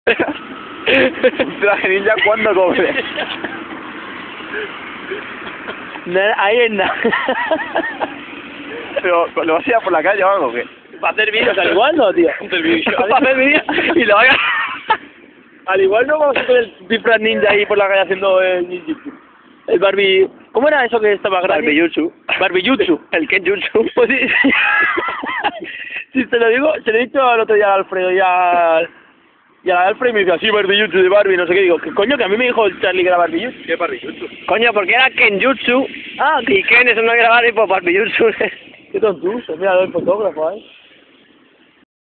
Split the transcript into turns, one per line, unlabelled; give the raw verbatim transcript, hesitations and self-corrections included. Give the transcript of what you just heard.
Un traje ninja cuando cobre.
Na- Ahí es nada.
Pero, ¿lo vas a ir a por la calle o algo o qué?
¿Para hacer vídeos al igual no, tío?
Hacer vídeos.
Para hacer vídeos y lo haga. Al igual no vamos a hacer el disfraz ninja ahí por la calle haciendo el ninjutsu. El Barbie... ¿Cómo era eso que estaba gratis?
Barbijutsu.
Barbijutsu.
El Kenjutsu.
Pues sí. Si te lo digo, se lo he dicho el otro día al Alfredo y al... Y al Alfredo y me dice, así Barbijutsu de Barbie, no sé qué. Digo, ¿qué coño? Que a mí me dijo el Charlie que era Barbijutsu.
¿Qué Barbijutsu?
Coño, porque era Kenjutsu.
Ah,
Y Ken es una grabada y pues Barbijutsu.
qué tontuso. Mira, el fotógrafo, ¿eh?